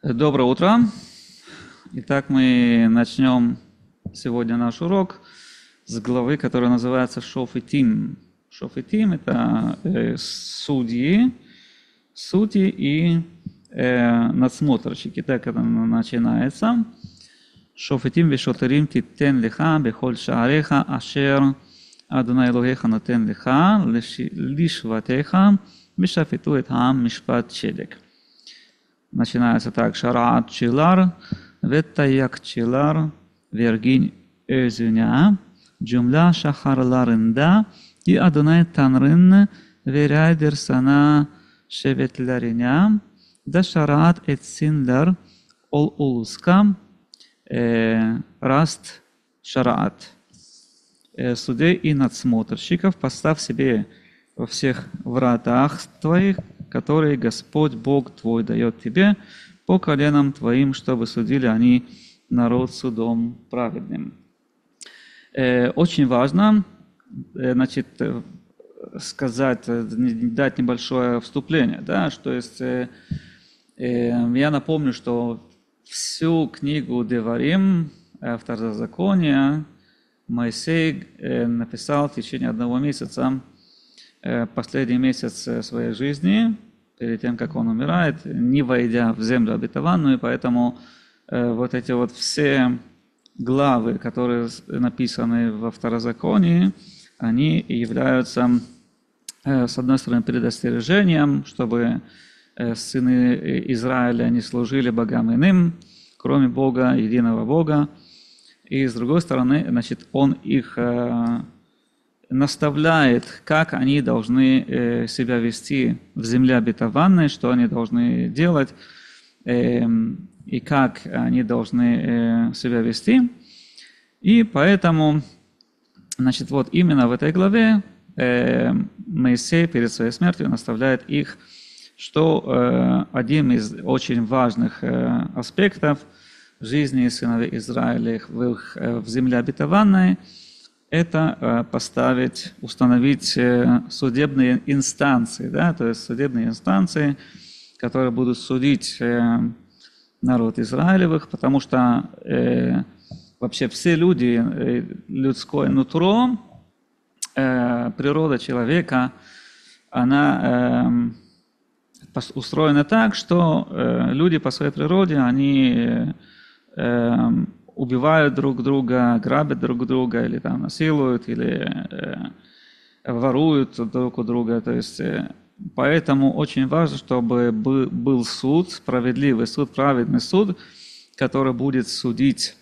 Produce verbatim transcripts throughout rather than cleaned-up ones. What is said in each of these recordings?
Доброе утро. Итак, мы начнем сегодня наш урок с главы, которая называется Шофетим. Шофетим – это э, судьи, судьи и э, надсмотрщики. Так это начинается. Шофетим вешотерим титтен лиха бехоль шаареха ашер Адонай Элогеха нотен лиха лишватеха вешафету эт хаам мишпат чедек. Начинается так: Шараат Чилар, Веттаяк Чилар, Вергинь Özüня, Джумля Шахарларында, и Адонай Танрын, Верайдер Сана Шеветлариня, Да Шараат Эцинлар, Ол Улуска, Раст Шараат. Судей и надсмотрщиков поставь себе во всех вратах твоих, которые Господь Бог твой дает тебе по коленам твоим, чтобы судили они народ судом праведным. Э, очень важно, э, значит, сказать, дать небольшое вступление, да, что есть, э, э, я напомню, что всю книгу Деварим, Второзакония, Моисей э, написал в течение одного месяца, последний месяц своей жизни, перед тем, как он умирает, не войдя в землю обетованную, поэтому э, вот эти вот все главы, которые написаны во Второзаконии, они являются, э, с одной стороны, предостережением, чтобы э, сыны Израиля не служили богам иным, кроме Бога, единого Бога, и с другой стороны, значит, он их э, наставляет, как они должны э, себя вести в земле обетованной, что они должны делать э, и как они должны э, себя вести. И поэтому, значит, вот именно в этой главе э, Моисей перед своей смертью наставляет их, что э, один из очень важных э, аспектов жизни сыновей Израиля в, их, э, в земле обетованной – это поставить, установить судебные инстанции, да, то есть судебные инстанции, которые будут судить народ Израилевых, потому что э, вообще все люди, э, людское нутро, э, природа человека, она э, устроена так, что э, люди по своей природе, они э, убивают друг друга, грабят друг друга, или там насилуют, или э, воруют друг у друга. То есть, э, поэтому очень важно, чтобы был, был суд, справедливый суд, праведный суд, который будет судить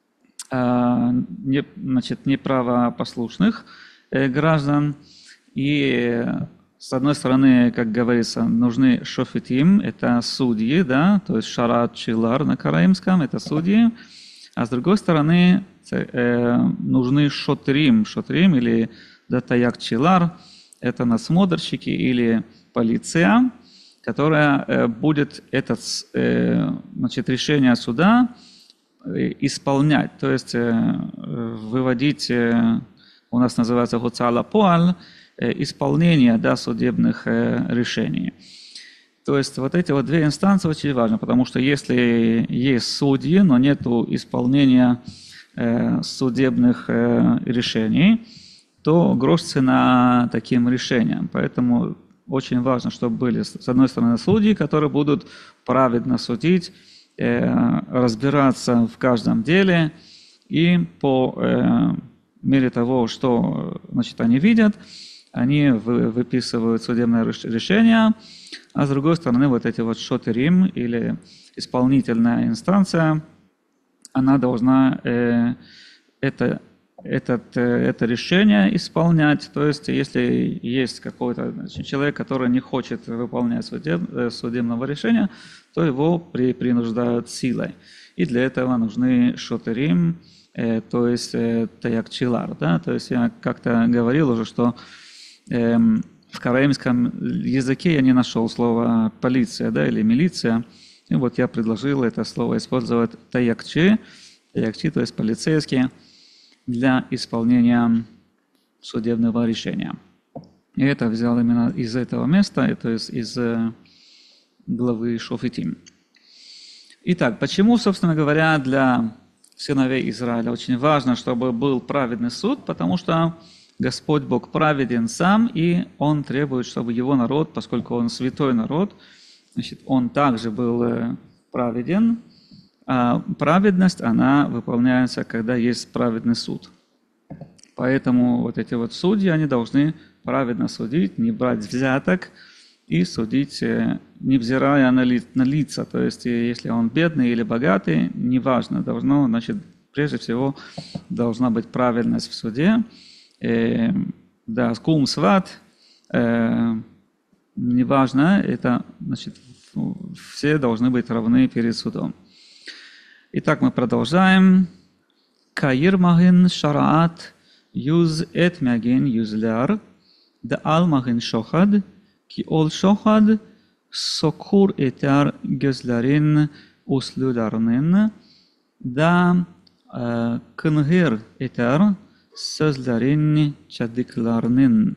э, не, значит, неправопослушных э, граждан. И с одной стороны, как говорится, нужны шофетим, это судьи, да, то есть шарат чилар на караимском, это судьи. А с другой стороны, э, нужны шотрим, шотрим или датаяк чилар, это надсмотрщики или полиция, которая э, будет это э, значит, решение суда э, исполнять, то есть э, выводить, э, у нас называется гоцала поаль, э, исполнение, да, судебных э, решений. То есть вот эти вот две инстанции очень важны, потому что если есть судьи, но нет исполнения э, судебных э, решений, то грош цена таким решениям. Поэтому очень важно, чтобы были, с одной стороны, судьи, которые будут праведно судить, э, разбираться в каждом деле, и по э, мере того, что, значит, они видят, они выписывают судебное решение, а с другой стороны, вот эти вот шотерим или исполнительная инстанция, она должна э, это, этот, э, это решение исполнять. То есть, если есть какой-то, значит, человек, который не хочет выполнять судеб, э, судебного решения, то его при, принуждают силой. И для этого нужны шотерим, э, то есть э, таякчилар. Да? То есть я как-то говорил уже, что э, в караимском языке я не нашел слова полиция, да, или милиция. И вот я предложил это слово использовать таякчи, таякчи, то есть полицейские, для исполнения судебного решения. И это взял именно из этого места, то есть из главы Шофетим. Итак, почему, собственно говоря, для сыновей Израиля очень важно, чтобы был праведный суд? Потому что Господь Бог праведен сам, и Он требует, чтобы Его народ, поскольку Он святой народ, значит, Он также был праведен. А праведность, она выполняется, когда есть праведный суд. Поэтому вот эти вот судьи, они должны праведно судить, не брать взяток и судить, невзирая на, ли, на лица. То есть, если он бедный или богатый, неважно, должно, значит, прежде всего, должна быть праведность в суде. Э, да, скум сват, э, неважно, это, значит, все должны быть равны перед судом. Итак, мы продолжаем. Каир магин шараат юз эт мягин юзляр, да ал магин шохад, ки ол шохад сокур этар gözlerin uslularının da kıngır eter sözlerin çadıklarının.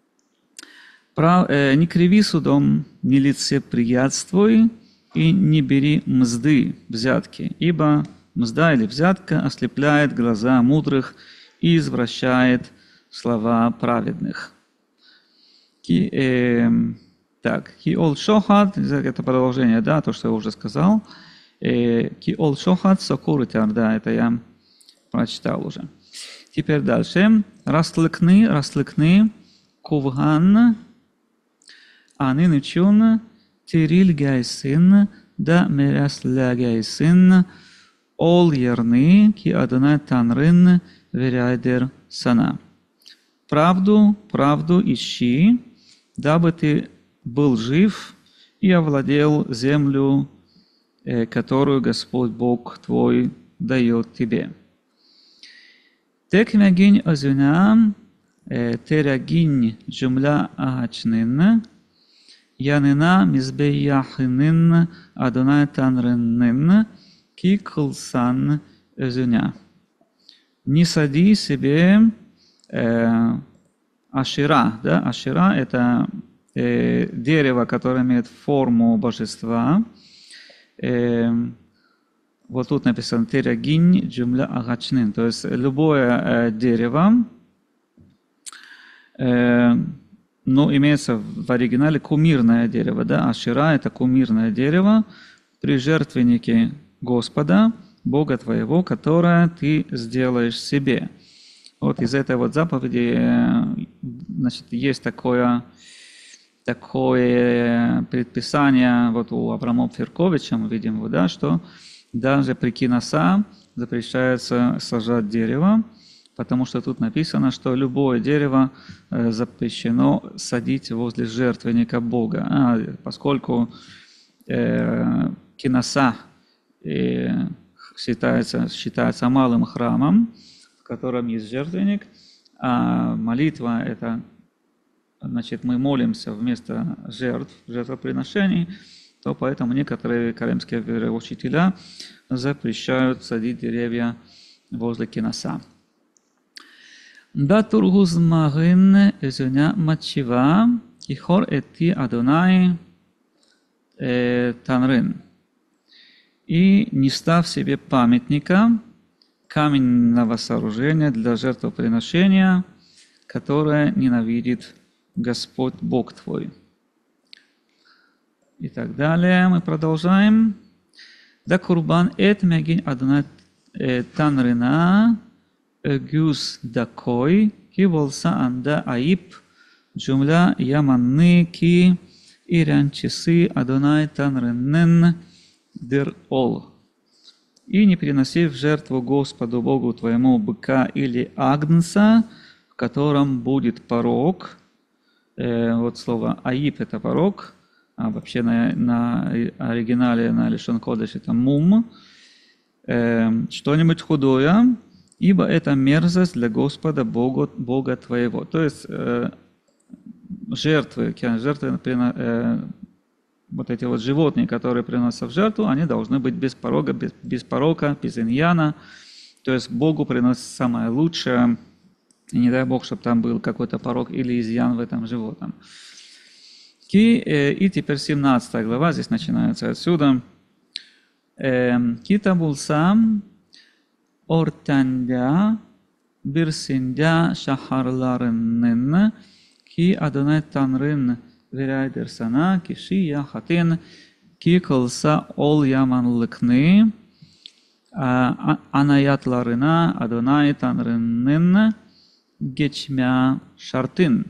Не криви судом, не лицеприятствуй и не бери мзды, взятки, ибо мзда или взятка ослепляет глаза мудрых и извращает слова праведных. Ки, э, так, ки ол шохат, это продолжение, да, то, что я уже сказал. Ки ол шохат сокуритяр, да, это я прочитал уже. Теперь дальше. Растлыкны, растлыкны, кувган, анын учун, тирил гайсын, да мерасля гайсын, ол ярны, ки адына танрын, веряйдер сана. Правду, правду ищи, дабы ты был жив и овладел землю, которую Господь Бог твой дает тебе. Тек мягинь озюня, терягинь джумля агачнин, янина мизбеяхнин адонай танрыннин, ки кылсан озюня. Не сади себе э, ашира, да, ашира это э, дерево, которое имеет форму божества. Э, вот тут написано терягинь джумля агачнин, то есть любое э, дерево, э, ну, имеется в оригинале кумирное дерево, да, ашира это кумирное дерево при жертвеннике Господа, Бога твоего, которое ты сделаешь себе. Вот из этой вот заповеди, значит, есть такое, такое предписание вот у Авраама Ферковича, мы видим, да, что даже при киноса запрещается сажать дерево, потому что тут написано, что любое дерево запрещено садить возле жертвенника Бога, а, поскольку э, киноса э, считается, считается малым храмом, в котором есть жертвенник, а молитва – это, значит, мы молимся вместо жертв, жертвоприношений, то поэтому некоторые каремские вероучителя запрещают садить деревья возле киноса. Да тургуз магин эзуня мачива ихор эти адонай танрин. И не став себе памятника, каменного сооружения для жертвоприношения, которое ненавидит Господь Бог твой. И так далее. Мы продолжаем. Да курбан эт мягинь адонай танрина гюс дакой ки волса анда аип джумля яманны ки ирянчисы адонай танринен дыр ол. И не приноси в жертву Господу Богу твоему быка или агнца, в котором будет порок. Э, вот слово аип это порок, а вообще на, на оригинале на лишон кодеш это мум. Э, что-нибудь худое, ибо это мерзость для Господа Бога, Бога твоего. То есть э, жертвы, жертвы э, вот эти вот животные, которые приносятся в жертву, они должны быть без порога, без, без порока, без иньяна. То есть Богу приносит самое лучшее. И не дай Бог, чтобы там был какой-то порок или изъян в этом животном. И, и теперь семнадцатая глава, здесь начинается отсюда. Kita bulsam ortanda birsinde şaharlarının ki Adonai Tanrın verirdir sana kişi yahatın ki kılsa ol yamanlıkını anayatlarına Adonai Tanrı'nın geçme şartın.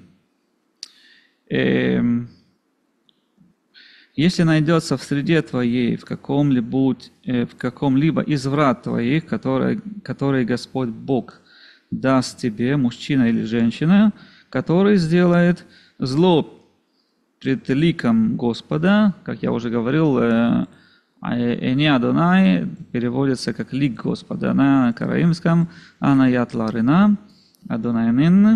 Если найдется в среде твоей, в каком-либо, в каком-либо из врат твоих, которые, которые Господь Бог даст тебе, мужчина или женщина, который сделает зло пред ликом Господа, как я уже говорил, Эни Адонай переводится как лик Господа на караимском, Анаят Ларина, Адонайнин,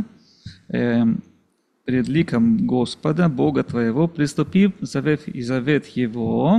пред ликом Господа, Бога твоего, приступив завет и завет его,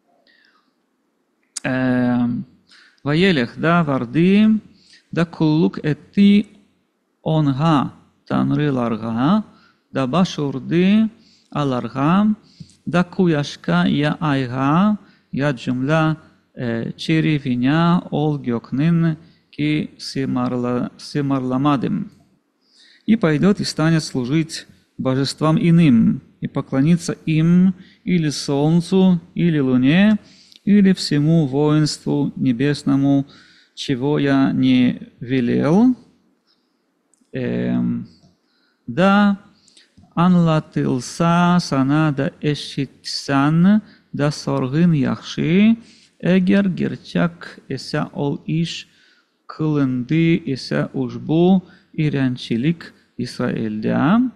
Ваелех, да, варды, да кулук эти онга, танры ларга, да башурды аларга, да куяшка я айга, я джумля чери виня ол гёкнин ки симарламадим. И пойдет и станет служить божествам иным, и поклониться им или солнцу, или луне, или всему воинству небесному, чего я не велел. Эм, да, анлатилса санада эшитсан, да соргин яхши, эгер герчак эса ол иш, кылынды эса ужбу, ирянчилик Исраэльда,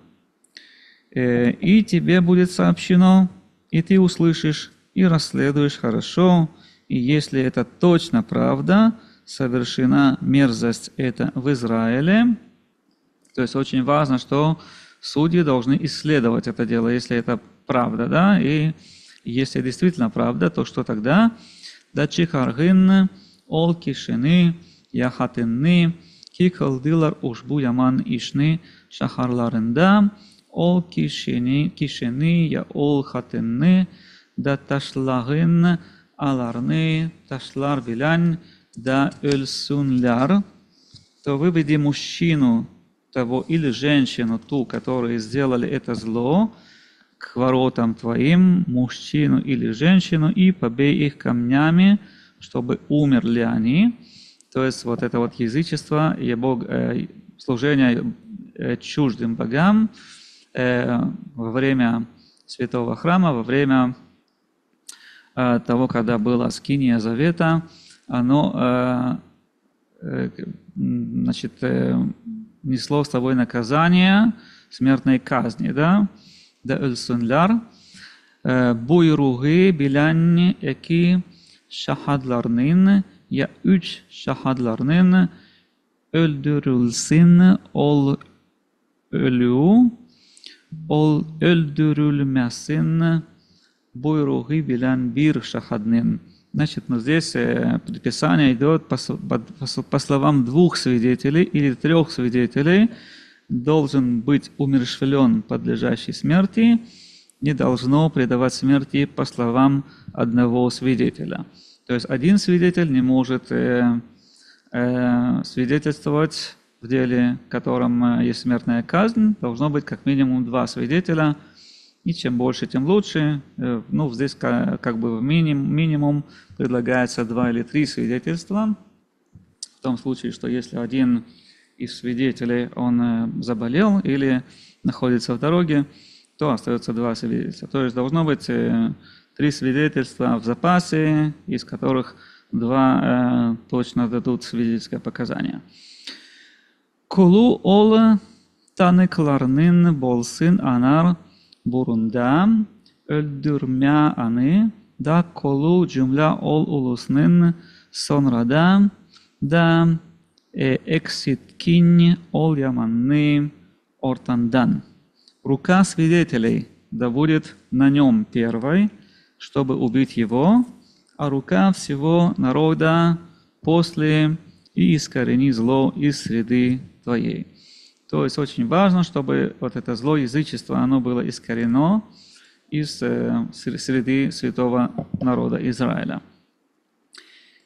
и тебе будет сообщено, и ты услышишь, и расследуешь хорошо, и если это точно правда, совершена мерзость это в Израиле. То есть очень важно, что судьи должны исследовать это дело, если это правда, да, и если действительно правда, то что тогда? Да чихаргин, ол кишины, яхатынны, Кикалдилар ушбу яман ишны шахарларында, ол кишени, кишени я ол хатынны, да ташлагын аларны, ташлар билянь, да өлсунляр, то выведи мужчину того или женщину ту, которые сделали это зло, к воротам твоим, мужчину или женщину, и побей их камнями, чтобы умерли они. То есть вот это вот язычество и бог, э, служение э, чуждым богам э, во время святого храма, во время э, того, когда была скиния завета, оно э, э, значит, э, несло с собой наказание смертной казни, да, да эльсунляр, буйруги билянни эки şahadılarının ya üç şahadlarının öldürülsün ol ölü ol öldürülmesin buyruğu bilen bir şahadnin. Значит, ну, здесь э, предписание идет по, по, по словам двух свидетелей или трех свидетелей. Должен быть умерщвлен подлежащий смерти, не должно предавать смерти по словам одного свидетеля. То есть один свидетель не может э, э, свидетельствовать в деле, в котором есть смертная казнь. Должно быть как минимум два свидетеля. И чем больше, тем лучше. Э, ну, здесь как, как бы в минимум, минимум предлагается два или три свидетельства. В том случае, что если один из свидетелей он э, заболел или находится в дороге, то остается два свидетельства. То есть должно быть э, три свидетельства в запасе, из которых два э, точно дадут свидетельское показание. Кулу ол танıklarının bolsun anar burunda öldürme anı da kolu cümle ol ulusunun sonrada da e, eksitkin ol yamanı ortandan. Рука свидетелей да будет на нем первой, чтобы убить его, а рука всего народа после и искорени зло из среды твоей. То есть очень важно, чтобы вот это зло язычество, оно было искорено из э, среды святого народа Израиля.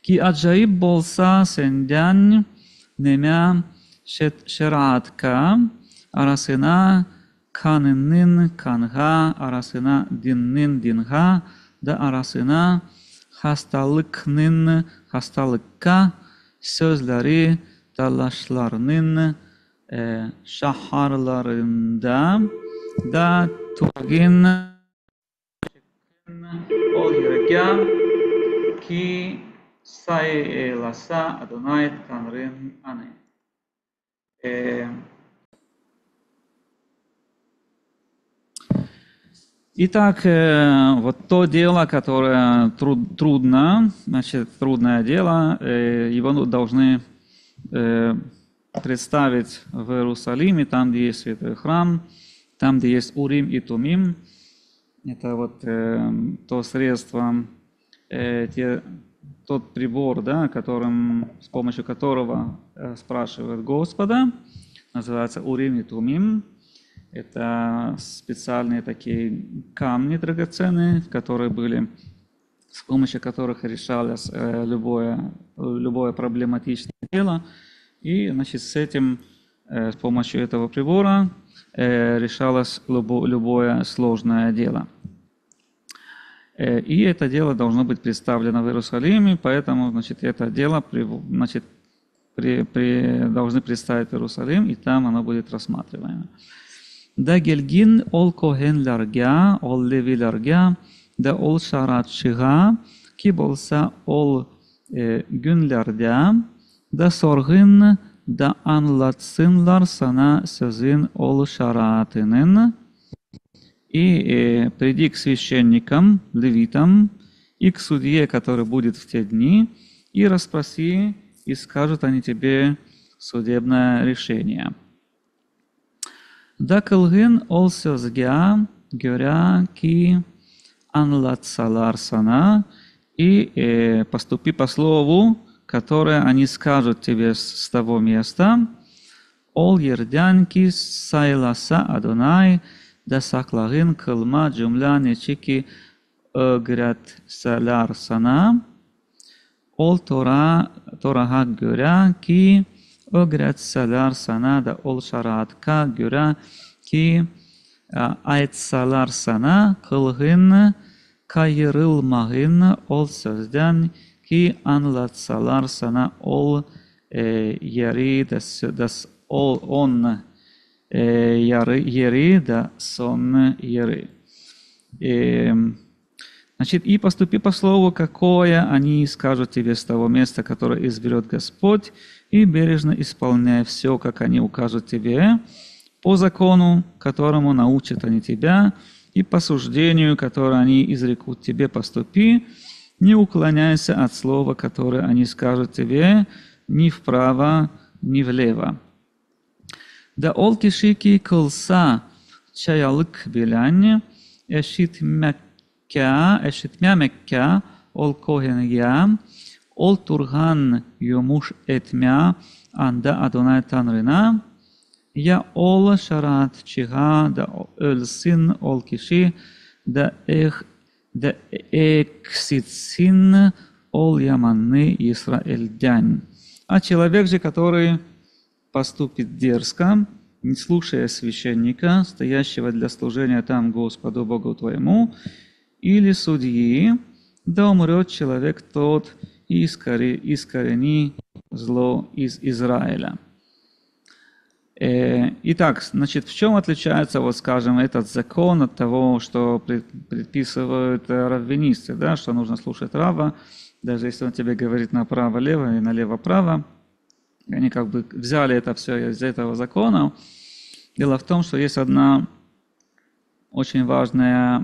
Ки аджаиб болса сендян немя шератка арасына канынын канга арасына диннин динга да арасына хасталыкнын хасталыкка sözleri dalaşlarının e, şaharlarında da turgin ol yerga ki saylasa Adonai Tanrın ane. Э, Итак, э, вот то дело, которое труд, трудно, значит, трудное дело, э, его должны э, представить в Иерусалиме, там, где есть святой храм, там, где есть Урим и Тумим. Это вот э, то средство, э, те, тот прибор, да, которым, с помощью которого э, спрашивают Господа, называется Урим и Тумим. Это специальные такие камни драгоценные, которые были, с помощью которых решалось э, любое, любое проблематичное дело. И, значит, с этим, э, с помощью этого прибора э, решалось любо, любое сложное дело. Э, и это дело должно быть представлено в Иерусалиме, поэтому, значит, это дело значит, при, при, должны представить в Иерусалим, и там оно будет рассматриваемо. Да гельгин ол когенларга, ол левиларга, да ол шаратшига, ки болса ол э, гюнлярда, да соргин, да анлатсынлар сана сөзин ол шаратынын. И э, приди к священникам, левитам, и к судье, который будет в те дни, и расспроси, и скажут они тебе судебное решение. Да кылгын ол сөзге гөря ки анлатсалар сана, и э, поступи по слову, которое они скажут тебе с того места. Ол ердян ки сайласа Адонай, да саклагын кылма джумля нечики ögret салар сана. Ол тора торага гөря ки ögret salar sana da ol şaratka göre ki aytsalar sana kılgın kayırılmağın ol sözden ki anlatsalar sana ol e, yeri da, da ol on e, yarı, yeri da son yeri. E, Значит, и поступи по слову, какое они скажут тебе с того места, которое изберет Господь, и бережно исполняй все, как они укажут тебе, по закону, которому научат они тебя, и по суждению, которое они изрекут тебе, поступи, не уклоняйся от слова, которое они скажут тебе, ни вправо, ни влево. Да олкишики кылса чаялык билянь, эшит мяк эшитмя мекка ол когенья ол турган юмуш этмя анда Адонай Танрына я ол шарат чига да ölsin ол киши да эх да экситсин ол яманны Исраэльдянь. А человек же, который поступит дерзко, не слушая священника, стоящего для служения там Господу Богу твоему, или судьи, да умрет человек тот, и искорени зло из Израиля. Итак, значит, в чем отличается, вот скажем, этот закон от того, что предписывают раввинисты, да, что нужно слушать рава, даже если он тебе говорит направо-лево и налево-право, они как бы взяли это все из этого закона. Дело в том, что есть одна очень важная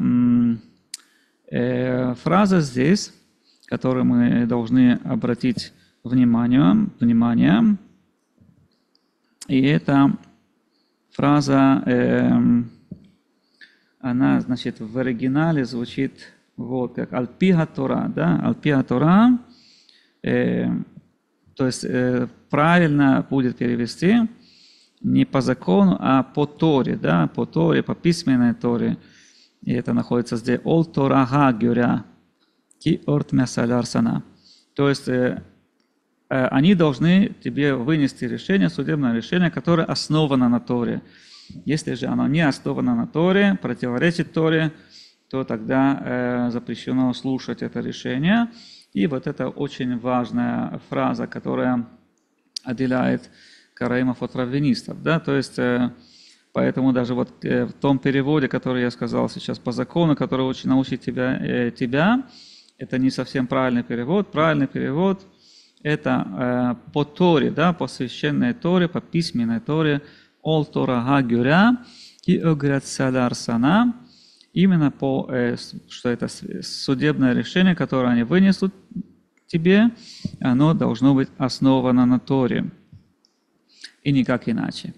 фраза здесь, которую мы должны обратить внимание, внимание. И эта фраза, э, она, значит, в оригинале звучит вот как «Аль-пиха Тора», да, «Аль-пиха Тора», э, то есть э, правильно будет перевести не по закону, а по Торе, да, по Торе, по письменной Торе. И это находится здесь «Ол Торага гюря, ки орт мясаляр сана». То есть э, э, они должны тебе вынести решение, судебное решение, которое основано на Торе. Если же оно не основано на Торе, противоречит Торе, то тогда э, запрещено слушать это решение. И вот это очень важная фраза, которая отделяет караимов от раввинистов. Да? То есть, э, поэтому даже вот э, в том переводе, который я сказал сейчас по закону, который очень научит тебя, э, тебя, это не совсем правильный перевод. Правильный перевод – это э, по Торе, да, по священной Торе, по письменной Торе, «Ол Тора гагюря и огрят садар сана», именно по, э, что это судебное решение, которое они вынесут тебе, оно должно быть основано на Торе. И никак иначе.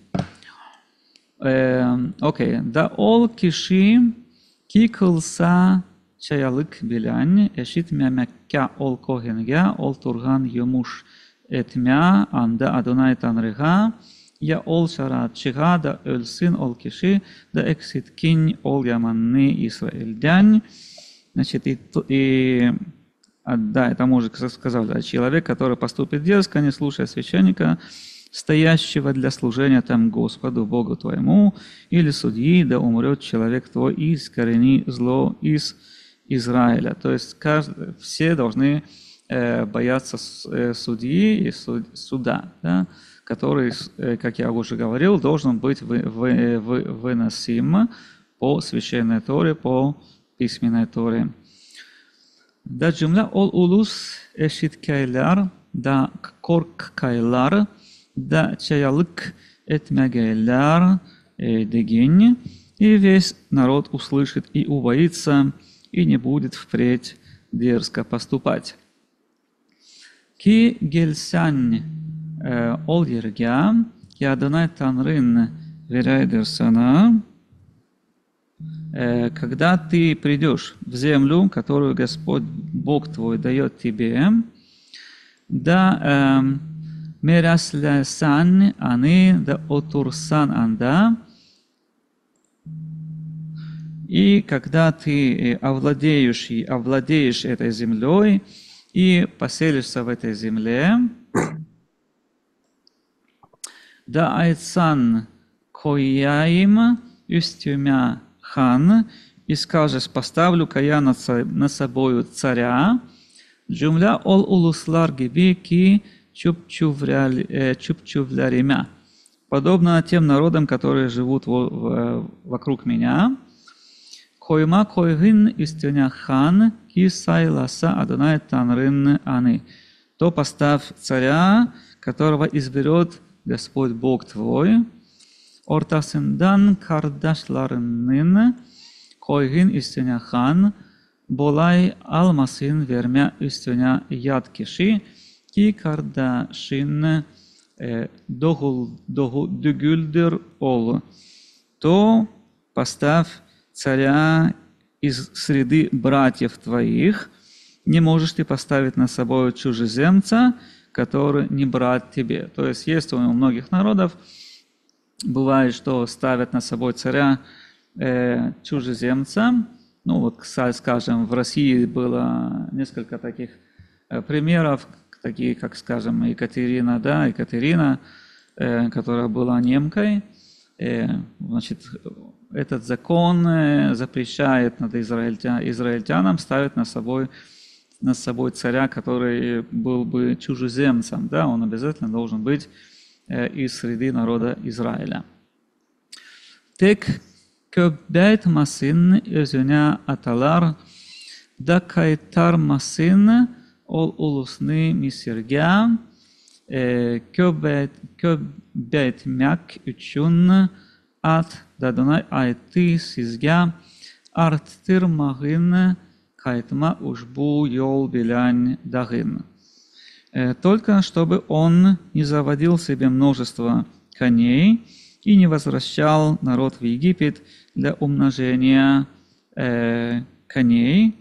Окей. Да ол киши кикълса чаялык билянь, эшит мямякя ол когенгя, ол турган юмуш этмя, анда адонай танрега, я ол шарат чига, да ölsин ол киши, да эксит кинь ол яманны Исраэльдянь. Значит, и, и да, это может сказать, да, человек, который поступит дерзко, не слушая священника, стоящего для служения там Господу, Богу твоему, или судьи, да умрет человек твой, и искорени зло из Израиля. То есть каждый, все должны э, бояться э, судьи и суд, суда, да, который, э, как я уже говорил, должен быть вы, вы, вы, выносим по священной Торе, по письменной Торе. Да джумля ол улус эшит кайлар, да корк кайлар, да чаялык этмягайлар дегень, и весь народ услышит и убоится, и не будет впредь дерзко поступать. Ки гельсянь ол ергя, ки адонай танрин верайдерсана. Когда ты придешь в землю, которую Господь Бог твой дает тебе, да мераслясан аны, да отурсан анда, и когда ты овладеешь, и овладеешь этой землей и поселишься в этой земле, да айцан кояим юстюмя хан, и скажешь, поставлю я над, над собою царя, джумля ол улуслар гибики чупчувляремя, подобно тем народам, которые живут в, в, вокруг меня. Койма койгин истиня хан, кисай ласа адонай танрин аны. То поставь царя, которого изберет Господь Бог твой. Ортасендан кардашларнын, койгин истиня хан, болай алмасин вермя истиня яд киши, ки кардашин догульдер ол. То поставь царя из среды братьев твоих, не можешь ты поставить над собой чужеземца, который не брат тебе. То есть есть у многих народов, бывает, что ставят над собой царя э, чужеземца. Ну вот, скажем, в России было несколько таких э, примеров, такие, как, скажем, Екатерина, да, Екатерина, э, которая была немкой. Э, значит, этот закон э, запрещает над израильтя, израильтянам ставить над собой, над собой царя, который был бы чужеземцем. Да, он обязательно должен быть из среды народа Израиля. Тек köbet masin özüne atalar, da kaytar masin ol ulusni misirga, köbet köbet myak üçün at dadonay ayti sizga, arttır magın кайтма ужбу йол белянь дагын. Только чтобы он не заводил себе множество коней и не возвращал народ в Египет для умножения э, коней.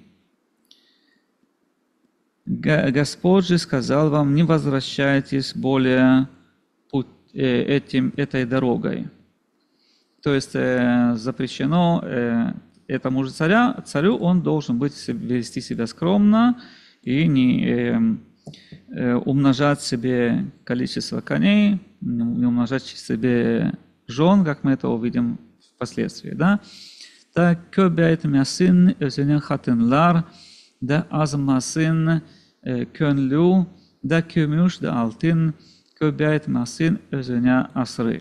Господь же сказал вам, не возвращайтесь более путь, э, этим, этой дорогой. То есть э, запрещено э, этому же царя, царю он должен быть, вести себя скромно и не, э, э, умножать себе количество коней, не умножать себе жен, как мы это увидим впоследствии. Да? Да köbeyt мясын özüne hatınlar, da azmasın könlü, da kömüş da altın, köbeyt мясын özüne asrы.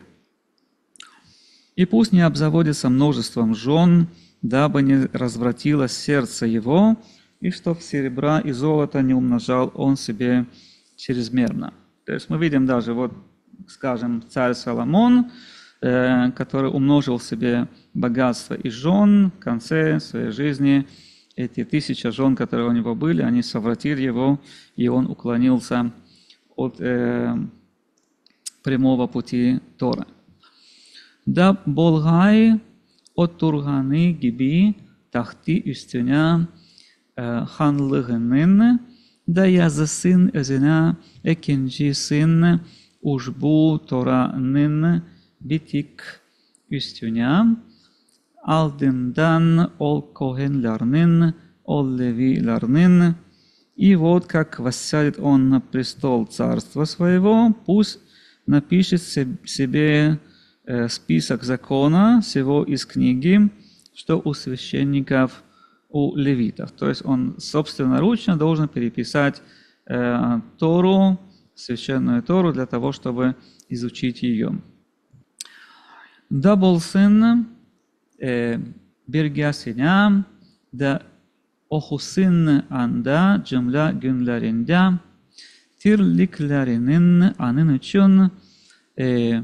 И пусть не обзаводится множеством жен, дабы не развратилось сердце его, и чтоб серебра и золота не умножал он себе чрезмерно. То есть мы видим даже, вот, скажем, царь Соломон, э, который умножил себе богатство и жен, в конце своей жизни эти тысячи жен, которые у него были, они совратили его, и он уклонился от э, прямого пути Торы. Да болгай от турганы gibi tahti üstüne hanlığının da yazısın özüne ikincisin uşbu Tora'nın bitik üstüne ardından ol kohenlerinin, ol левиlerinin, и вот как воссядет он на престол царства своего, пусть напишет себе список закона всего из книги, что у священников, у левитов. То есть он собственноручно должен переписать э, Тору, священную Тору, для того, чтобы изучить ее. Да болсын birgasine da okusun anda cümle günlerinde tirliklerinin anın için e,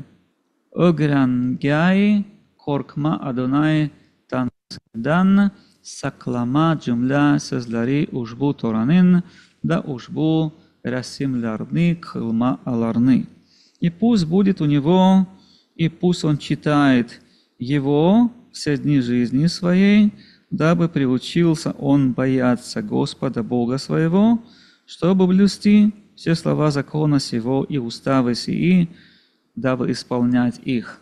öğrengay korkma Adonai Tanrı'dan saklama cümle sözleri uşbu Toranın da uşbu resimlerini kılmalarını. И пусть будет у него, и пусть он читает его все дни жизни своей, дабы приучился он бояться Господа Бога своего, чтобы блюсти все слова закона сего и уставы сии, дабы исполнять их.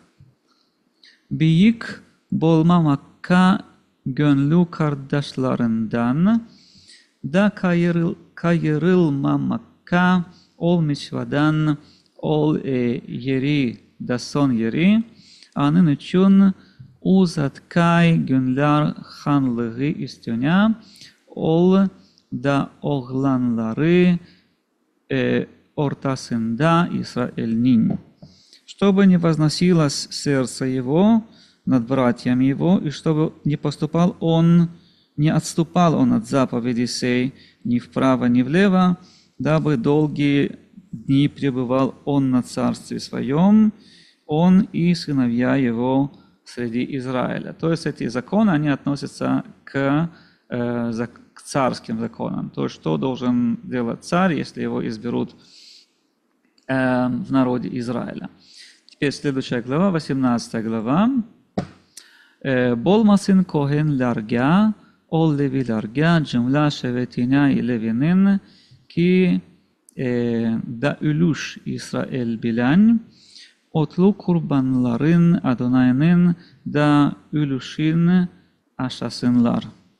Büyük bolmamakka gönlü kardeşlerinden, da kayırıl, kayırılmamakka ol miçvadan, ol e, yeri da son yeri, anın için uzatkay günler hanlığı üstüne, ol da oğlanları e, ortasında İsrail'nin. Чтобы не возносилось сердце его над братьями его, и чтобы не поступал он, не отступал он от заповедей сей ни вправо, ни влево, дабы долгие дни пребывал он на царстве своем, он и сыновья его среди Израиля. То есть эти законы, они относятся к, э, к царским законам. То есть что должен делать царь, если его изберут э, в народе Израиля. Теперь следующая глава, восемнадцатая глава. Болмасин коген ларгя, ол леви ларгя, джемла шеветиня и левинин, ки да ülüş İsrail bilen, otlu kurbanların Adonay'ın da ülüşün aşasınlar.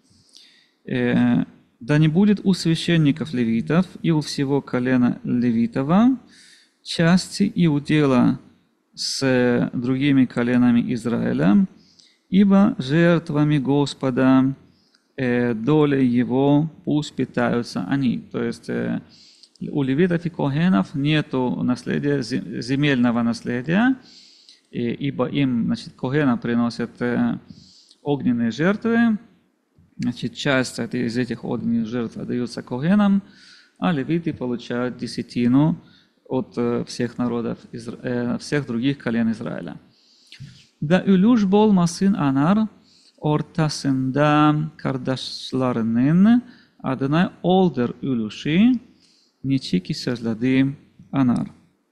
Да не будет у священников левитов и у всего колена левитова части и удела с другими коленами Израиля, ибо жертвами Господа э, долей его пусть питаются они. То есть э, у левитов и когенов нету наследия, земельного наследия, и, ибо им, значит, когена приносят э, огненные жертвы, значит, часть из этих огненных жертв отдаются когенам, а левиты получают десятину от всех народов, всех других колен Израиля. Да ülüş bolmasın anar ortasında kardeşlerinin adına older ülüşü niçiki sözledi anar.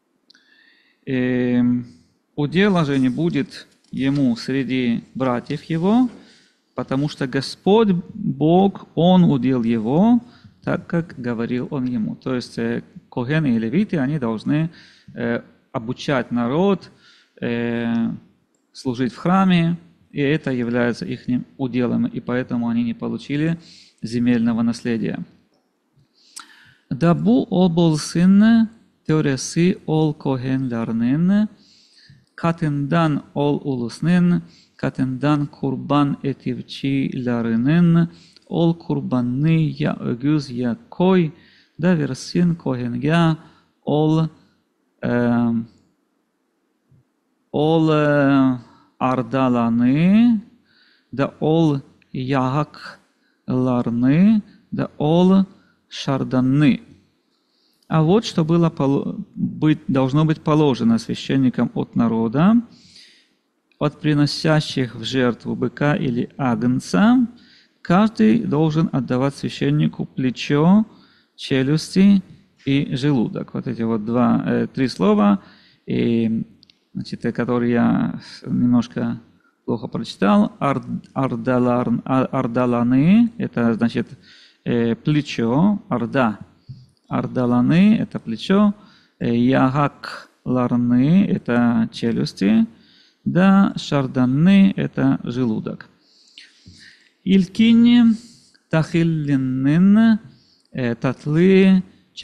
Удела же не будет ему среди братьев его, потому что Господь Бог, Он удел его, так как говорил Он ему. То есть когены и левиты, они должны э, обучать народ, э, служить в храме, и это является их уделом, и поэтому они не получили земельного наследия. Дабу оболсын töresi ol kohenlerinin, katından ol ulusının, katından kurban etivçilerinin, ol kurbanını ya ögüz ya koy, da versin kohenge ol e, ol e, ardalanı, da ol yahaklarını, да ол шарданны. А вот что было быть, должно быть положено священникам от народа, от приносящих в жертву быка или агнца, каждый должен отдавать священнику плечо, челюсти и желудок. Вот эти вот два, э, три слова, и, значит, которые я немножко плохо прочитал. Ардалар, ардаланы, это значит э, плечо, арда. Ардаланы – это плечо, ягак ларны – это челюсти, да шарданы – это желудок. Илькини тахиллиннин татлы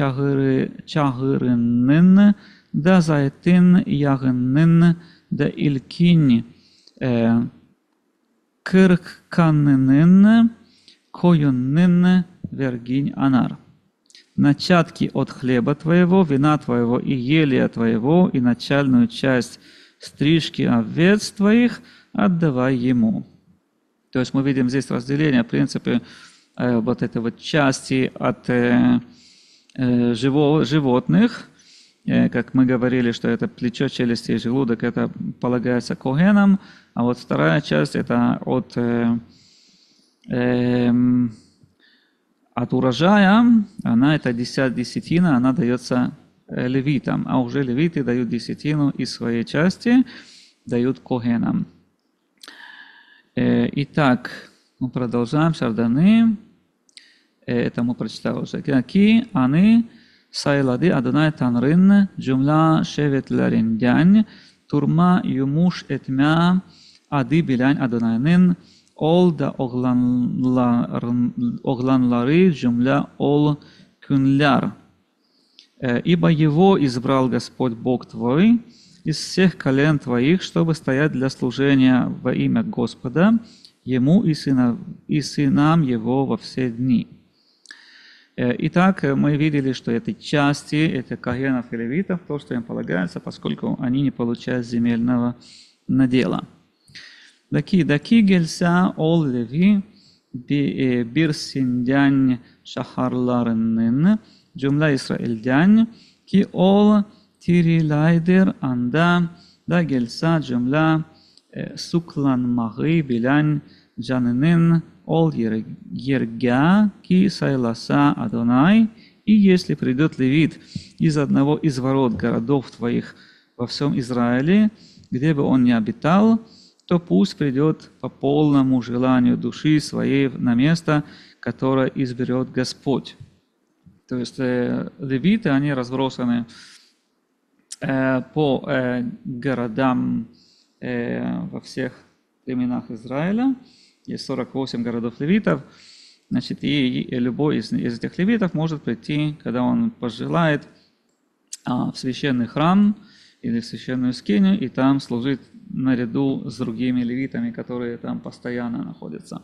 чагырыннин да зайтын ягыннин да илькини кыркканнин коюннин вергинь анар. Начатки от хлеба твоего, вина твоего и елия твоего, и начальную часть стрижки овец твоих отдавай ему. То есть мы видим здесь разделение, в принципе, э, вот этой вот части от э, э, живо, животных, э, как мы говорили, что это плечо, челюсти и желудок, это полагается когенам, а вот вторая часть это от... Э, э, От урожая, она это десятина, она дается левитам, а уже левиты дают десятину из своей части, дают когенам. Итак, мы продолжаем. Шарданы, это мы прочитали уже. Ки они сайлады Адонай Танрин, джумла шевет лариндянь, турма юмуш этмя ады билянь Адонайнин, Ол да огланлары джумля ол кюнляр. Ибо его избрал Господь Бог твой из всех колен твоих, чтобы стоять для служения во имя Господа, ему и, сына, и сынам его во все дни. Итак, мы видели, что этой части, это когенов и левитов, то, что им полагается, поскольку они не получают земельного надела. Даки, даки гельса ол леви бирсиндянь шахарларыннын джумла Исраильдянь ки ол тирилайдер анда да гельса джумла сукланмагы билянь джанынын ол ергя ки сайласа Адонай. И если придет левит из одного из ворот городов твоих во всем Израиле, где бы он ни обитал, то пусть придет по полному желанию души своей на место, которое изберет Господь. То есть э, левиты, они разбросаны э, по э, городам э, во всех племенах Израиля. Есть сорок восемь городов левитов. Значит, и, и любой из, из этих левитов может прийти, когда он пожелает, а, в священный храм или в священную скинию, и там служить наряду с другими левитами, которые там постоянно находятся.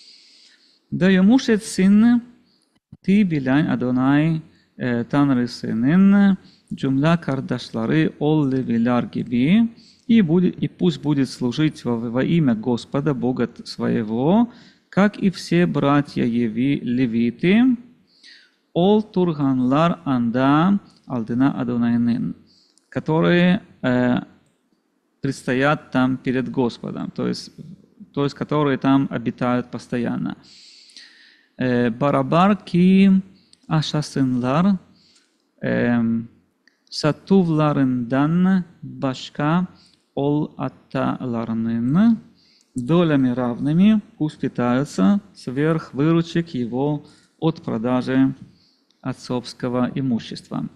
Да юмушет сын ты билянь Адонай танры сынын джумля кардашлары ол левиляр гиби, и будет и пусть будет служить во, во имя Господа Бога своего, как и все братья еви левиты, ол турганлар анда алдына Адонайнын, которые э, предстоят там перед Господом, то есть, то есть которые там обитают постоянно. Барабар ки ашасынлар сатувларындан башка ол атталарнын долями равными пусть питаются сверх выручек его от продажи отцовского имущества.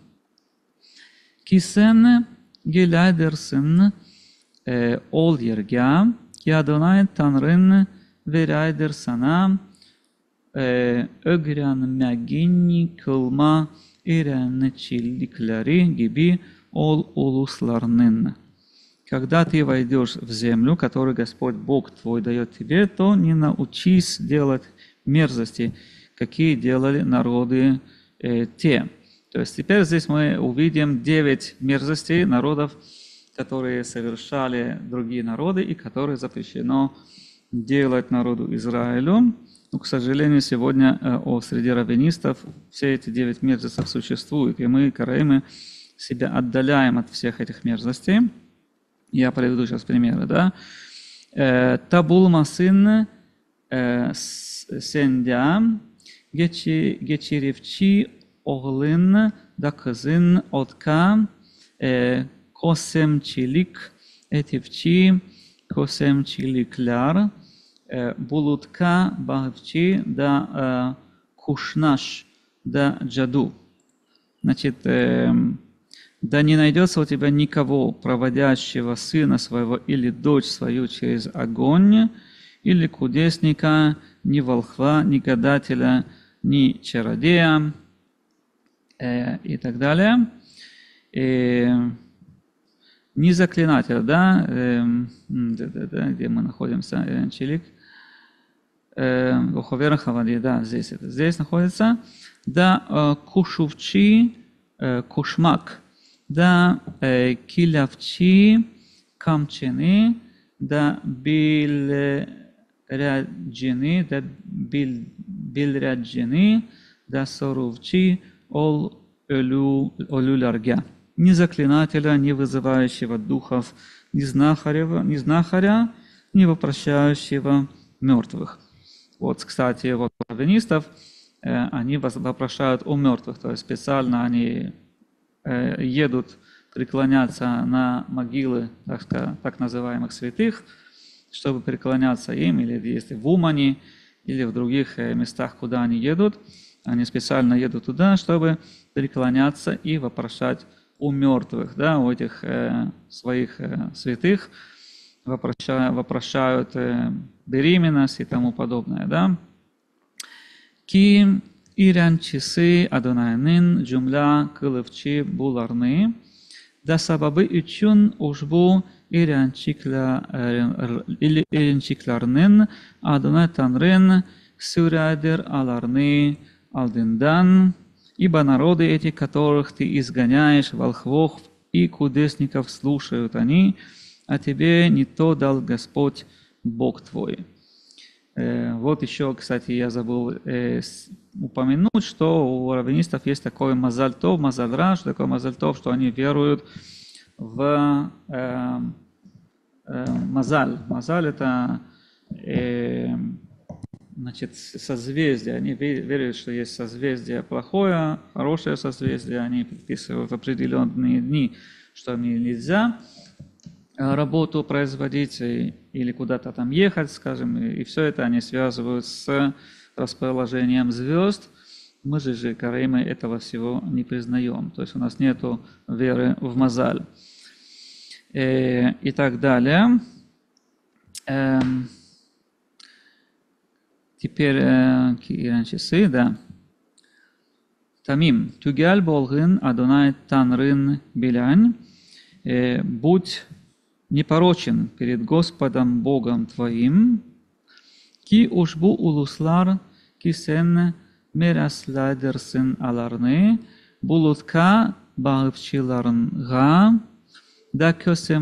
Кисен геляйдерсын ол ергя, ки Адонай Танрын веряйдер сана, ögrän mäginni kılma иранчиликлари гиби ол улусларнын. Когда ты войдешь в землю, которую Господь Бог твой дает тебе, то не научись делать мерзости, какие делали народы э, те. То есть теперь здесь мы увидим девять мерзостей народов, которые совершали другие народы и которые запрещено делать народу Израилю. Но, к сожалению, сегодня э, о, среди раввинистов все эти девять мерзостей существуют, и мы, караимы, себя отдаляем от всех этих мерзостей. Я приведу сейчас примеры, да. Табул масын сендя, гечеревчи оглын да кызын отка, косем чилик этивчи, косем чиликляр, булутка багвчи да кушнаш да джаду. Значит, да не найдется у тебя никого, проводящего сына своего или дочь свою через огонь, или кудесника, ни волхва, ни гадателя, ни чародея, э, и так далее. И, ни заклинателя, да, э, да, да, да, где мы находимся, Чилик, Оховер Хавади, да, здесь это, здесь находится, да, кушувчи, кушмак, да килявчи, камчены, да билряджены, да билряджены, да сорувчи, ол олюляргя. Ни заклинателя, ни вызывающего духов, ни знахаря, ни знахаря, ни вопрошающего мертвых. Вот, кстати, вот раввинистов, э, они вопрошают о мертвых, то есть специально они едут преклоняться на могилы, так, сказать, так называемых святых, чтобы преклоняться им, или если в Умане, или в других местах, куда они едут, они специально едут туда, чтобы преклоняться и вопрошать у мертвых, да, у этих э, своих э, святых, вопрошают, вопрошают э, беременность и тому подобное, да. Ки Иран часы Адонайнин джумля кылывчи буларны, да сабабы üçün ужбу ирянчикларнын Адонай Танрын сюрядер аларны алдиндан, ибо народы эти, которых ты изгоняешь, волхвов и кудесников, слушают они, а тебе не то дал Господь Бог твой. Вот еще, кстати, я забыл э, упомянуть, что у раввинистов есть такой мазальтов, мазальраш, такой мазальтов, что они веруют в э, э, мазаль. Мазаль – это э, значит, созвездие. Они верят, что есть созвездие плохое, хорошее созвездие. Они предписывают определенные дни, что им нельзя работу производить или куда-то там ехать, скажем, и все это они связывают с расположением звезд. Мы же, же караимы, этого всего не признаем. То есть у нас нет веры в мазаль. И, и так далее. Эм, теперь Иран часы, да. Тамим. Тугяль болгын Адонай Танрын Билянь. Будь непорочен перед Господом Богом твоим, ки ушбу улуслар кисен мераслайдерсен аларны, булутка багывчиларнга, да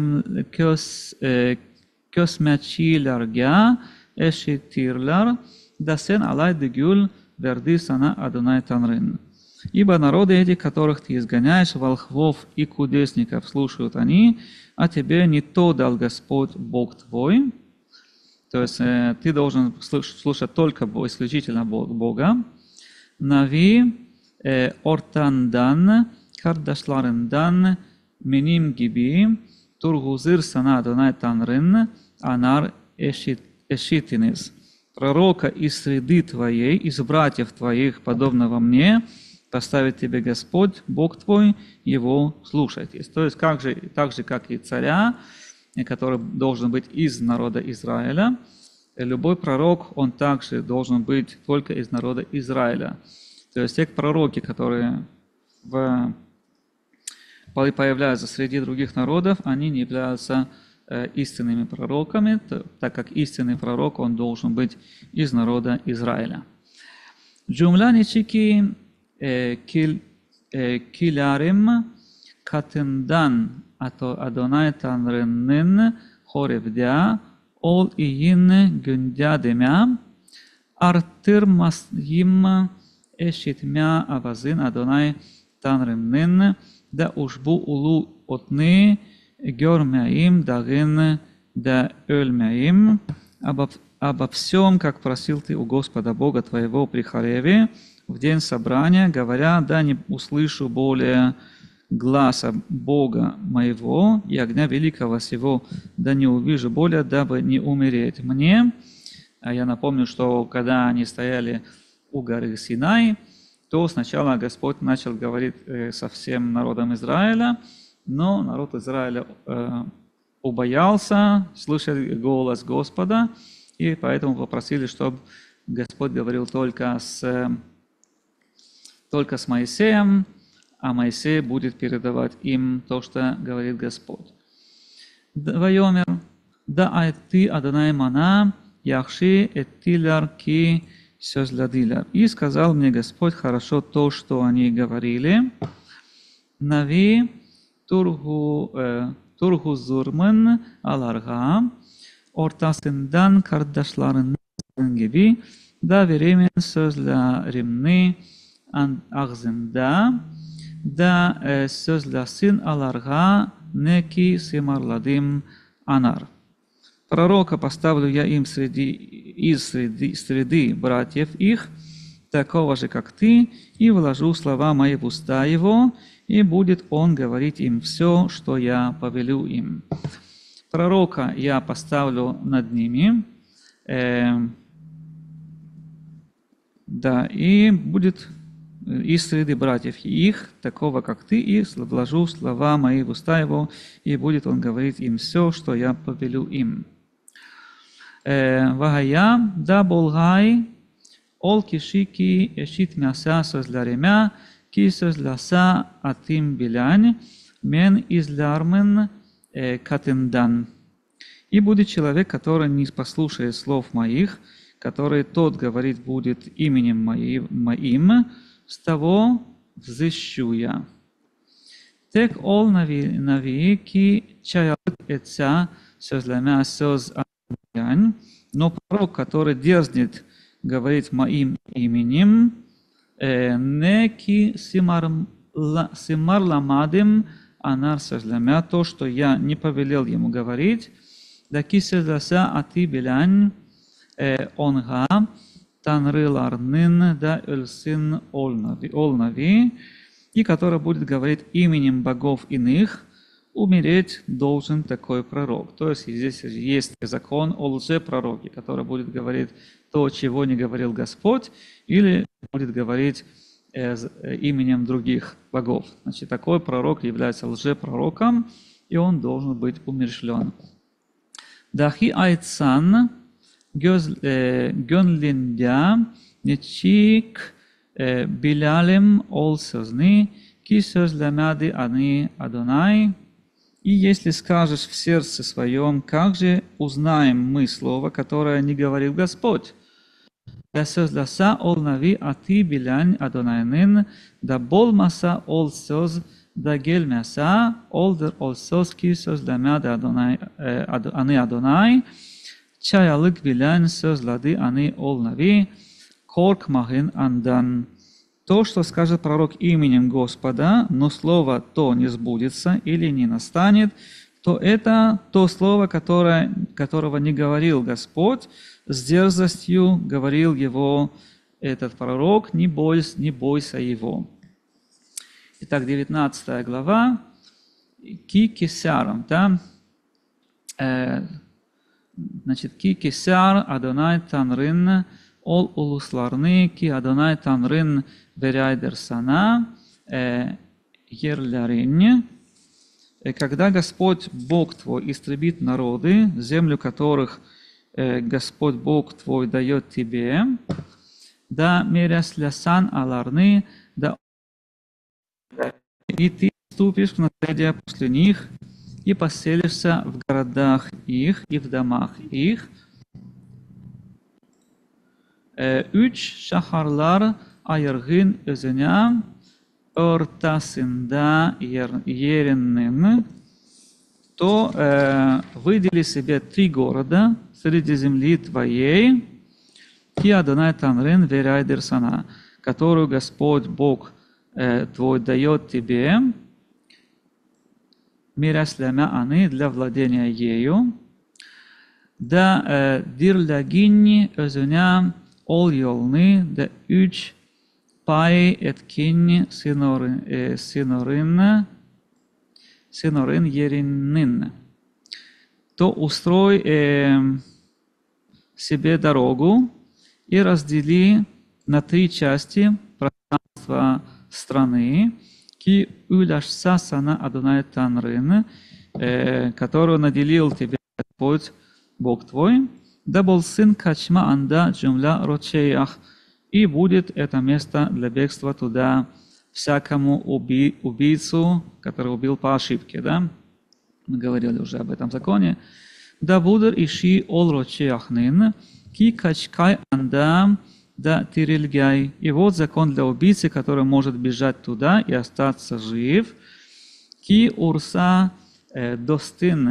көсмячиларга эшитирлар, да сен алай дегюл верди сана Адонай Танрын. Ибо народы эти, которых ты изгоняешь, волхвов и кудесников, слушают они, а тебе не то дал Господь Бог твой. То есть э, ты должен слушать только исключительно Бога. Нави э, ортандан, кардашларендан, миним гиби, тургузир сана Адонай Танрын, анар эшитинес. Пророка из среды твоей, из братьев твоих, подобного мне, поставит тебе Господь, Бог твой, его слушайтесь. То есть как же, так же, как и царя, который должен быть из народа Израиля, любой пророк, он также должен быть только из народа Израиля. То есть те пророки, которые в, появляются среди других народов, они не являются э, истинными пророками, так как истинный пророк, он должен быть из народа Израиля. Джумля ничики килярим катендан Адонай танреннен хоревдя ол иин гюндядемя артыр масим эшитмя авазин Адонай танреннен да ушбу улу отны гёрмяим дагын да ölмяим. Обо, обо всем, как просил ты у Господа Бога твоего при Хореве в день собрания, говоря, да не услышу более гласа Бога моего и огня великого сего, да не увижу более, дабы не умереть мне. А я напомню, что когда они стояли у горы Синай, то сначала Господь начал говорить со всем народом Израиля, но народ Израиля э, убоялся слышать голос Господа, и поэтому попросили, чтобы Господь говорил только с, только с Моисеем, а Моисей будет передавать им то, что говорит Господь. Вайомер, да айти Адонай мана, яхши этилар ки сёзладилар. И сказал мне Господь, хорошо то, что они говорили. Нави тургу тургу зурмен аларга, ортасындан кардашларын gibi da veremen sözlerimni ağzında da e, sözlesin alarga ne ki симарладим anar. Пророка поставлю я им среди, из среди, среды братьев их, такого же, как ты, и вложу слова мои в уста его, и будет он говорить им все, что я повелю им. Пророка я поставлю над ними, э, да, и будет из среды братьев их, такого, как ты, и вложу слова мои в уста его, и будет он говорить им все, что я повелю им. Вагая, да болгай, ол кишики эшит мяса созларемя, ки созласа атим билянь, мен излярмен катендан. И будет человек, который не послушает слов моих, который тот говорит будет именем моим, с того взыщу я. Тек ол нави ки чаят эца созлемя соз атим, но пророк, который дерзнет говорить моим именем, не ки симар ламадим анар созлемя, то, что я не повелел ему говорить, да ки созласа ати билянь онга танрыларнын да элсин олнави, и который будет говорить именем богов иных, умереть должен такой пророк. То есть здесь есть закон о лжепророке, который будет говорить то, чего не говорил Господь, или будет говорить э, именем других богов. Значит, такой пророк является лжепророком, и он должен быть умерщвлен. Дахи айцан гёнлиндя нечик билялем ол созны ки созлямяды ани Адонай. И если скажешь в сердце своем, как же узнаем мы слово, которое не говорил Господь? Да созласа ол нави ати билянь Адонайнин, да бол маса ол соз да гельмяса ол дер ол соз ки созлямяды ани Адонай, чаялык билянь созлады ани ол нави, корк махин андан. То, что скажет пророк именем Господа, но слово то не сбудется или не настанет, то это то слово, которое, которого не говорил Господь, с дерзостью говорил его этот пророк, не бойся, не бойся его. Итак, девятнадцатая глава, ки кесаром, да? Э, значит, ки кесар Адонай танрин ол улусларны, ки Адонай танрин веряйдерсана ерлярин. Когда Господь Бог твой истребит народы, землю которых Господь Бог твой дает тебе, да меряслясан аларны, да и ты вступишь в наследие после них, и поселишься в городах их и в домах их. Üç şaharlar ayırgın özüne ortasında yerinin, то э, выдели себе три города среди земли твоей, ки Адонай Танрин веряйдер сана, которую Господь Бог э, твой дает тебе, миряслямя аны для владения ею, да дирлягинни özüne ol yolunu da üç pay etkin sinorin, e, sinorin, sinorin yerinin, то устрой э, себе дорогу и раздели на три части пространство страны, ки уляшса сана Адонай Танрин, э, которую наделил тебе Господь Бог твой, да был сын Качма анда джумля рочеях, и будет это место для бегства туда всякому уби, убийцу, который убил по ошибке, да? Мы говорили уже об этом законе. Да будер иши ол рочеяхнин, ки качкай анда да тирильгай. И вот закон для убийцы, который может бежать туда и остаться жив. Ки урса э, достин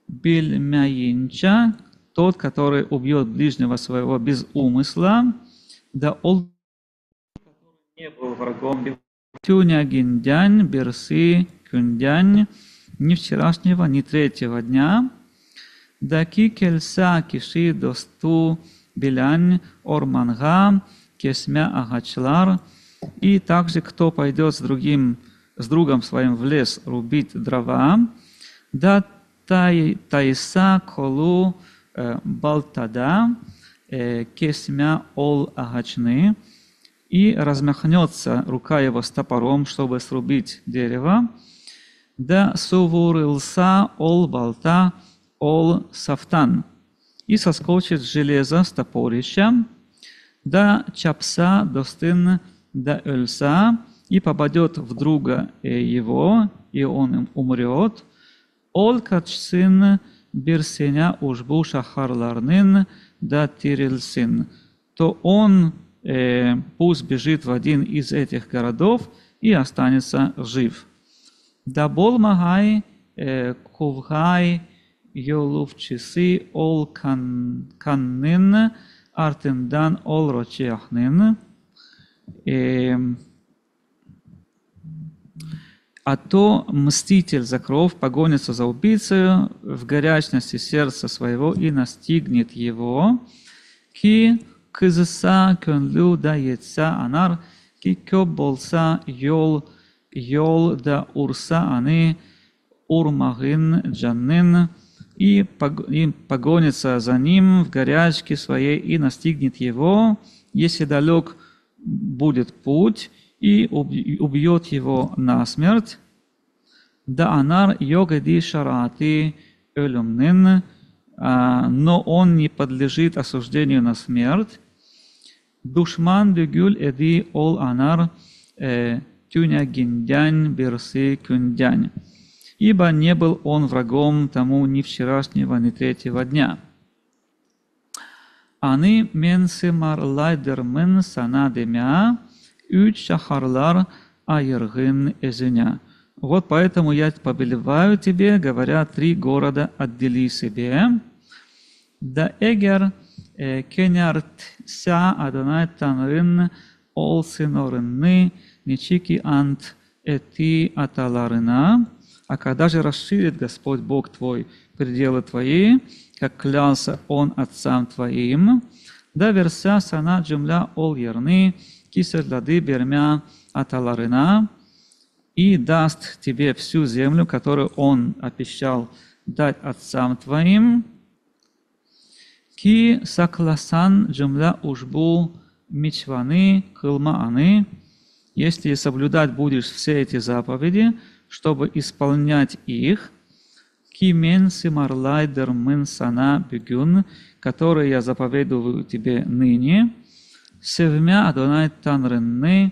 бильмяинча, тот, который убьет ближнего своего без умысла, да он, который не был врагом, тюнягиндянь, берсы, кюндянь, ни вчерашнего, ни третьего дня, да кикельса киши досту билянь орманга, кесмя агачлар, и также кто пойдет с другим, с другом своим в лес рубить дрова, да тай, тайса колу балтада, кесмя ол агачны, и размахнется рука его с топором, чтобы срубить дерево, да сувурылса ол балта ол сафтан, и соскочит железо с топорища, да чапса достын да эльса, и попадет в друга его, и он им умрет, ол качсын Бирсеня ужбу шахарларнин да тирильсин, то он э, пусть бежит в один из этих городов и останется жив. Да бол магай кувгай йолувчиси ол каннин артендан ол рочеяхнин. А то мститель за кровь погонится за убийцей в горячности сердца своего и настигнет его. Ки кызса көнлю да етса анар, ки кёб болса йол йол да урса аны урмагын джаннин, и погонится за ним в горячке своей и настигнет его, если далек будет путь, и убьет его насмерть. Да анар йогади шарати элюмнин, но он не подлежит осуждению на смерть. Душман дюгюль эди ол анар тюня гиндянь берсы кюндянь, ибо не был он врагом тому ни вчерашнего, ни третьего дня. Аны менсимар лайдермен санадемя, üç şaharlar ayırgın ezüня. Вот поэтому я повелеваю тебе, говоря, три города отдели себе. Да эгер кенярт ся Адонай Танрин ол синорынны ничики ант эти аталарына. А когда же расширит Господь Бог твой пределы твои, как клялся Он отцам твоим, да верся сана джумля ол ярны, кисерлады бермя аталарына, и даст тебе всю землю, которую Он обещал дать отцам твоим. Ки сакласан джумля ужбу мичваны кылмааны, если соблюдать будешь все эти заповеди, чтобы исполнять их, ки мен симарлайдер мен сана бюгюн, которые я заповедую тебе ныне, севмя Адонай Танренны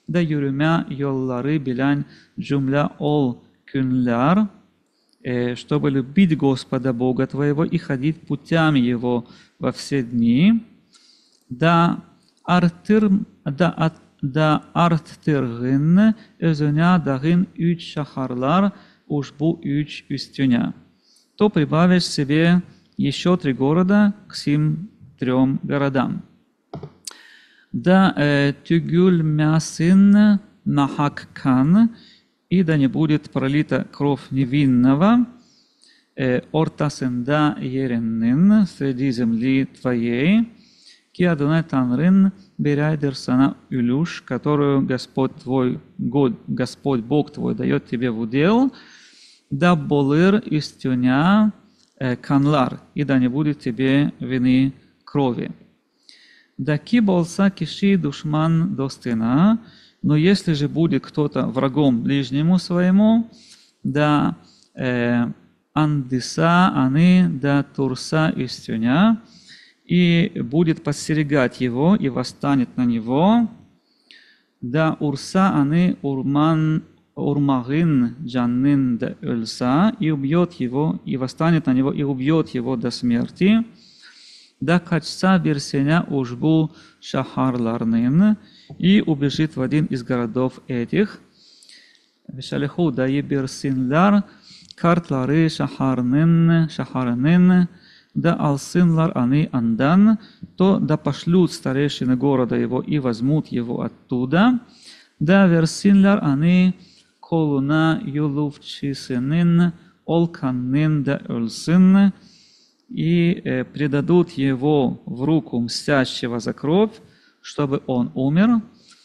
да юрюмя йоллары билянь джумля ол кюнляр, чтобы любить Господа Бога твоего и ходить путями Его во все дни, да артыр, да от да арттыргын өзөня дагын үч шахарлар ушбу үч үстюня, то прибавишь себе еще три города к сим трем городам. Да тюгюль мясын нахаккан, и да не будет пролита кровь невинного, ортасенда ереннин среди земли твоей, ки Адонай Танрин берайдерсана улюш, которую Господь твой, Господь Бог твой дает тебе в удел, да болыр истюня канлар, и да не будет тебе вины крови. Да ки болса киши душман достина, но если же будет кто-то врагом ближнему своему, да э, андиса аны да турса истюня, и будет подстерегать его и восстанет на него, да урса аны урман урмагын джаннин да эльса, и убьет его, и восстанет на него, и убьет его до смерти, да качца берсеня ужбу шахарларнин, и убежит в один из городов этих, вишалиху да еберсинляр картлары шахарнин шахарнин, да алсынлар аны андан, то да пошлют старейшины города его и возьмут его оттуда, да версинлар аны колуна юлувчисынын олканнын да ölсын, и э, предадут его в руку мстящего за кровь, чтобы он умер.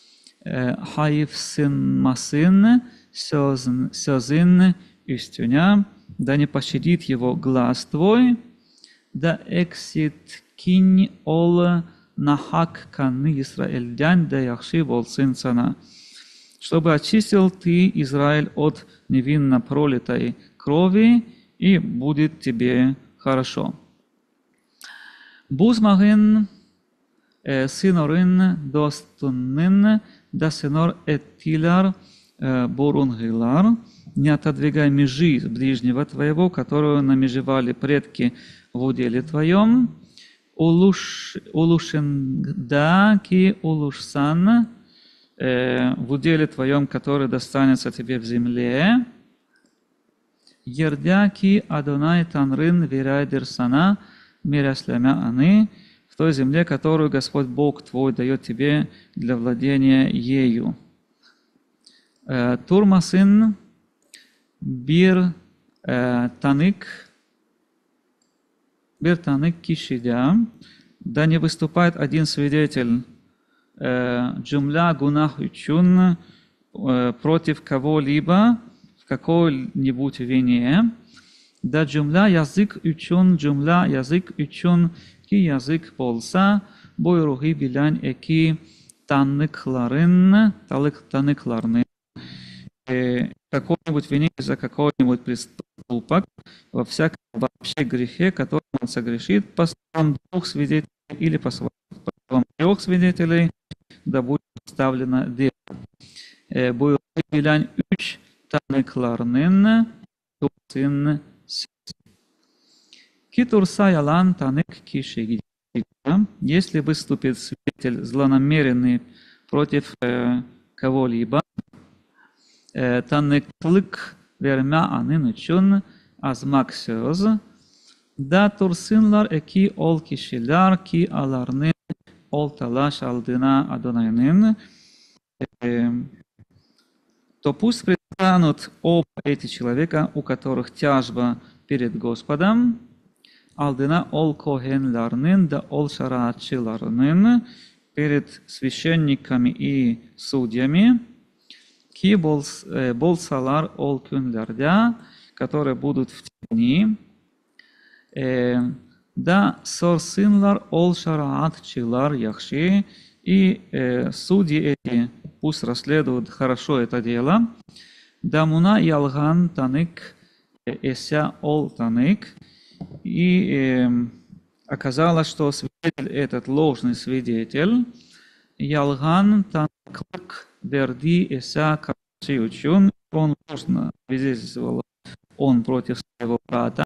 Хаивсын масын сёзын истюня, да не пощадит его глаз твой, да эксит кинь ол нахак каны Исраэльдян, да яхши волсын цана, чтобы очистил ты Израиль от невинно пролитой крови, и будет тебе хорошо. Бузмагын сынорын достуннын, да сынор этилар борунгилар, не отодвигай межи ближнего твоего, которую намежевали предки в уделе твоем, улушендаки улушсан, в уделе твоем, который достанется тебе в земле, ердяки Адонай Танрин вирайдерсана миряслямя аны, в той земле, которую Господь Бог твой дает тебе для владения ею. Турмасын бир танык, бир танык кишидя, да не выступает один свидетель джумля гунах учун против кого-либо в какой-нибудь вине, да джумля язык учун, джумля язык учун, ки язык полса, бой руги билянь эки таныкларын, таныкларны, какой-нибудь вине за какой-нибудь преступок, во всяком вообще грехе, которым он согрешит, по словам двух свидетелей или по словам трех свидетелей, да будет поставлено дело. Бой руги билянь уч таныкларнын, турсын сис. Китурса ялан танык киши. Если выступит свидетель злонамеренный против э, кого-либо, э, таныклык вермя анын учун азмак сөз, да турсынлар эки ол кишилар ки аларны ол талаш алдына Адонайнын, э, то пусть предстанут оба эти человека, у которых тяжба перед Господом, алдына ол когенларнын да ол шараатчыларнын, перед священниками и судьями, ки болсалар ол күнлердя, которые будут в тени, да сорсынлар ол шараатчылар яхши, и судьи эти пусть расследуют хорошо это дело, да муна ялган танык эся ол танык, и э, оказалось, что свидетель этот ложный свидетель, Ялган Танклак Верди Иса Капсиучун, он ложно свидетельствовал он против своего брата,